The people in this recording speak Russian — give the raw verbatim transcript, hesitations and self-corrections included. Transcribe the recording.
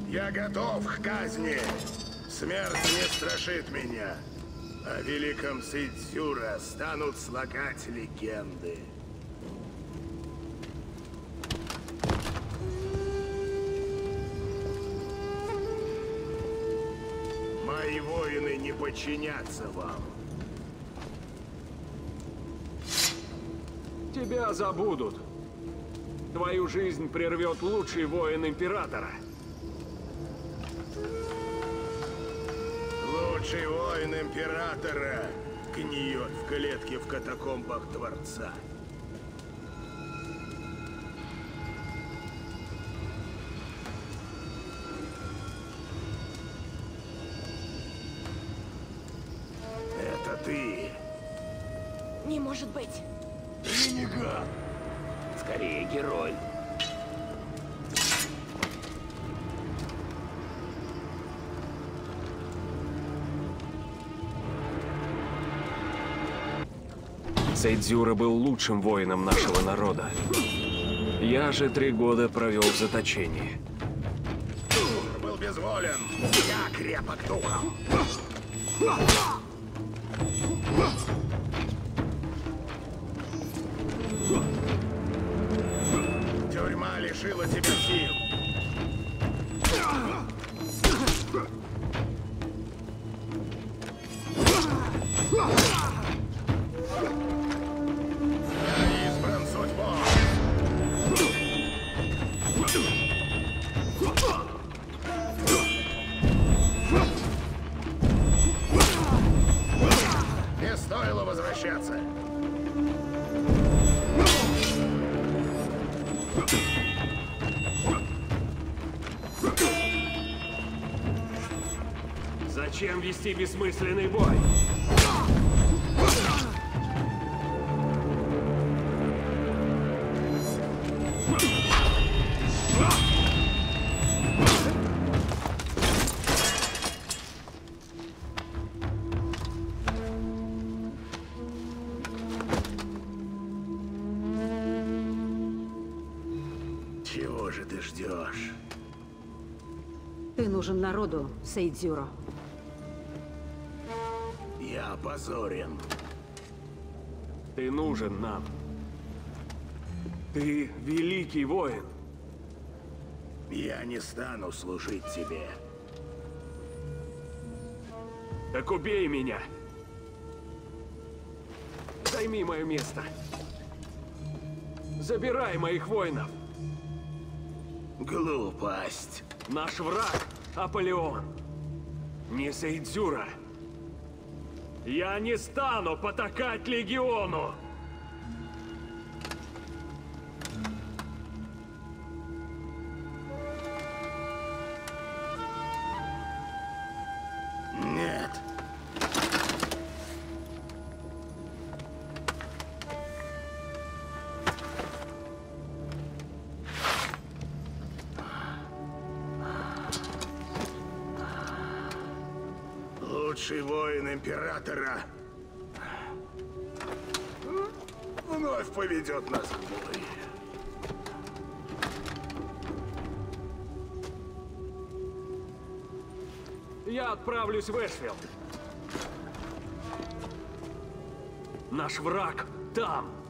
Я готов к казни. Смерть не страшит меня. О великом Сейдзюра станут слагать легенды. Мои воины не подчинятся вам. Тебя забудут. Твою жизнь прервет лучший воин Императора. Лучший воин Императора гниет в клетке в катакомбах Дворца. Это ты. Не может быть. Ренегат. Скорее, герой. Сейдзюра был лучшим воином нашего народа. Я же три года провел в заточении. Был безволен. Я крепок духом. Тюрьма лишила тебя сил. Я избран судьбой. Не стоило возвращаться. Зачем вести бессмысленный бой? Чего же ты ждешь? Ты нужен народу, Сейдзюро. Я опозорен. Ты нужен нам. Ты великий воин. Я не стану служить тебе. Так убей меня. Займи мое место. Забирай моих воинов. Глупость. Наш враг — Аполеон. Не Сейдзюра. Я не стану потакать легиону. Нет. Лучший воин Императора вновь поведет нас в бой. Я отправлюсь в Эшфилд. Наш враг там.